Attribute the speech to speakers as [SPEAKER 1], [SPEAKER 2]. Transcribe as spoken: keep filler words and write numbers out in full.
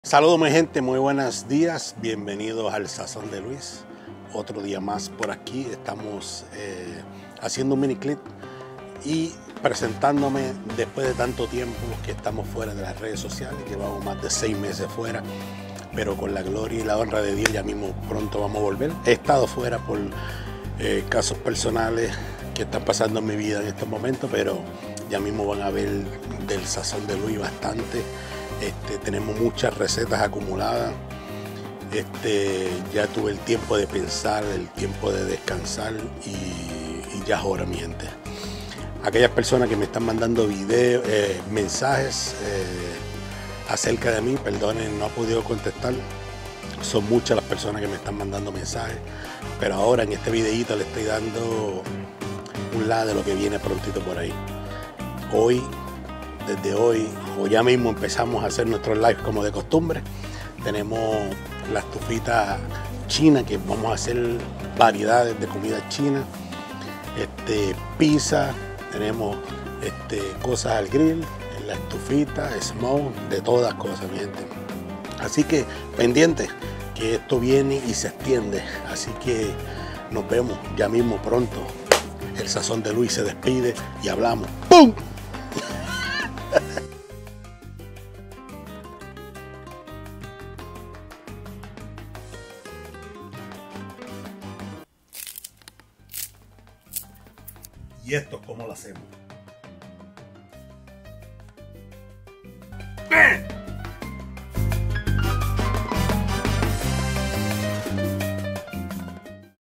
[SPEAKER 1] Saludos mi gente, muy buenos días, bienvenidos al Sazón de Luis. Otro día más por aquí, estamos eh, haciendo un mini clip y presentándome después de tanto tiempo que estamos fuera de las redes sociales. Llevamos más de seis meses fuera, pero con la gloria y la honra de Dios ya mismo pronto vamos a volver. He estado fuera por eh, casos personales que están pasando en mi vida en estos momentos, pero ya mismo van a ver del Sazón de Luis bastante. Este, tenemos muchas recetas acumuladas. Este, ya tuve el tiempo de pensar, el tiempo de descansar y, y ya es hora, mi gente. Aquellas personas que me están mandando videos, eh, mensajes eh, acerca de mí, perdonen, no he podido contestar. Son muchas las personas que me están mandando mensajes, pero ahora en este videíto le estoy dando un lado de lo que viene prontito por ahí. Hoy, desde hoy, o ya mismo empezamos a hacer nuestros live como de costumbre. Tenemos la estufita china, que vamos a hacer variedades de comida china, este, pizza, tenemos este, cosas al grill, en la estufita, smoke, de todas cosas, mi gente. Así que pendiente, que esto viene y se extiende. Así que nos vemos ya mismo pronto. El Sazón de Luis se despide y hablamos. ¡Pum! ¿Y esto cómo lo hacemos? ¡Eh!